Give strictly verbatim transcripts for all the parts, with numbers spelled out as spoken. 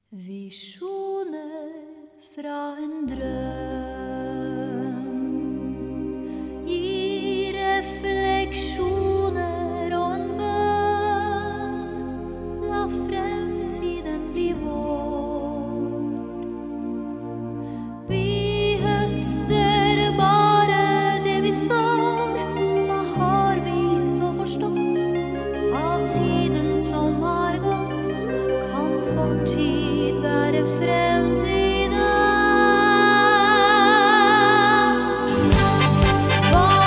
Visjoner fra en drøm gir refleksjoner og en bønn. La fremtiden bli vår. Vi høster bare det vi sår. Hva har vi så forstått av tiden som har gått? Kan fortid være fremtiden? Var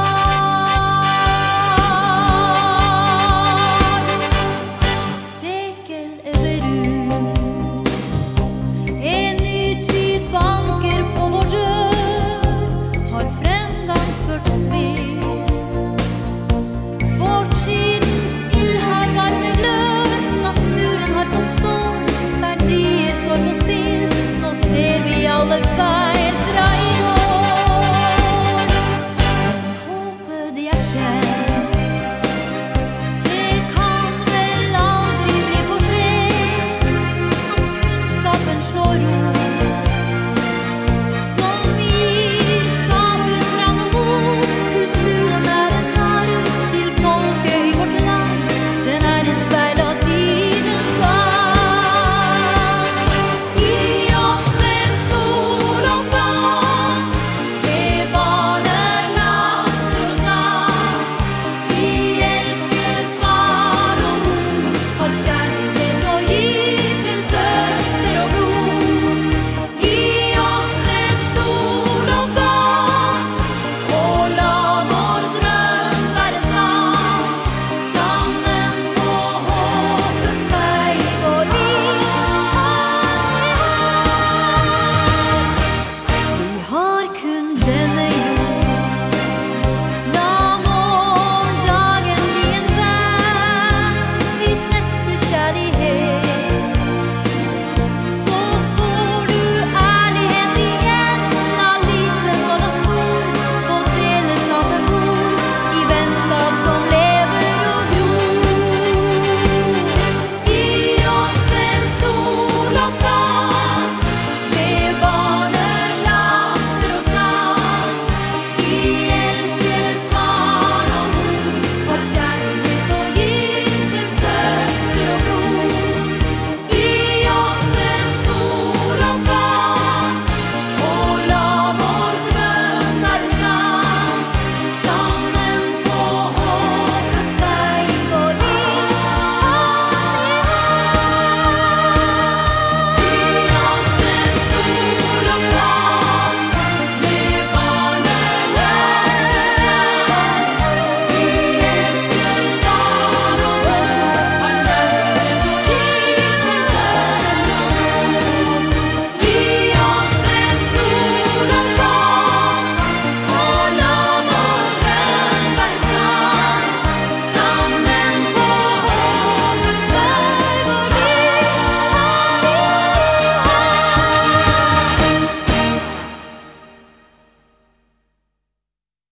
et sekel ebber ut. En ny tid banker på vår dør. Har fremgang ført oss vill. Fortidens ild har varme glør. Naturen har fått sår. Verdier står på spill. Nå ser vi alle feil.